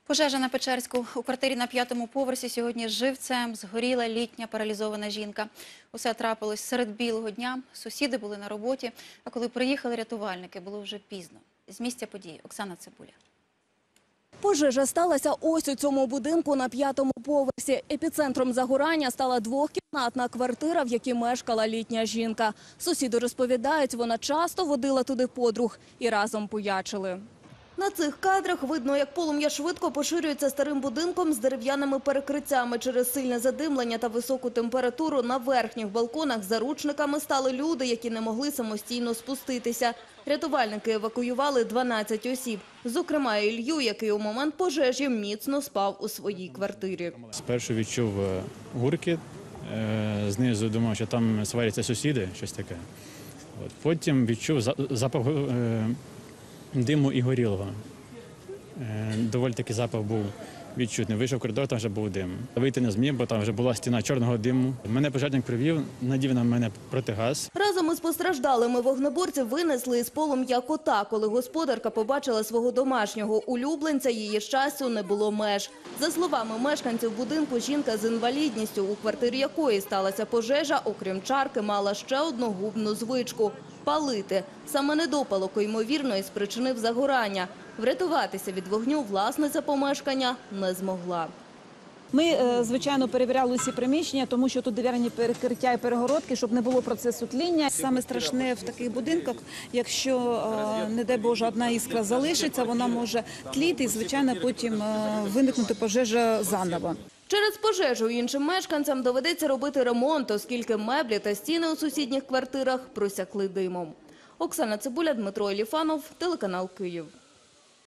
Пожежа на Печерську. У квартирі на 5-му поверсі сьогодні живцем згоріла літня паралізована жінка. Усе трапилось серед білого дня. Сусіди були на роботі, а коли приїхали рятувальники, було вже пізно. З місця події Оксана Цибуля. Пожежа сталася ось у цьому будинку на 5-му поверсі. Епіцентром загорання стала двохкімнатна квартира, в якій мешкала літня жінка. Сусіди розповідають, вона часто водила туди подруг і разом пуячили. На цих кадрах видно, як полум'я швидко поширюється старим будинком з дерев'яними перекриттями. Через сильне задимлення та високу температуру на верхніх балконах заручниками стали люди, які не могли самостійно спуститися. Рятувальники евакуювали 12 осіб, зокрема Ілью, який у момент пожежі міцно спав у своїй квартирі. Спершу відчув гуркіт, знизу думав, що там сваряться сусіди, щось таке. Потім відчув запах диму і горілого. Доволі такий запах був відчутний. Вийшов в коридор, там вже був дим. Вийти не зміг, бо там вже була стіна чорного диму. Мене пожежник привів, надів на мене протигаз. Разом із постраждалими вогнеборці винесли із полум'я кота. Коли господарка побачила свого домашнього улюбленця, її щастю не було меж. За словами мешканців будинку, жінка з інвалідністю, у квартирі якої сталася пожежа, окрім чарки, мала ще одну губну звичку – палити. Саме недопалок, ймовірно, і спричинив загорання. Врятуватися від вогню власниця помешкання не змогла. Ми, звичайно, перевіряли усі приміщення, тому що тут дерев'яні перекриття і перегородки, щоб не було процесу тління. Саме страшне в таких будинках, якщо, не дай Боже, одна іскра залишиться, вона може тліти і, звичайно, потім виникнути пожежа заново. Через пожежу іншим мешканцям доведеться робити ремонт, оскільки меблі та стіни у сусідніх квартирах просякли димом. Оксана Цибуля, Дмитро Еліфанов, телеканал «Київ».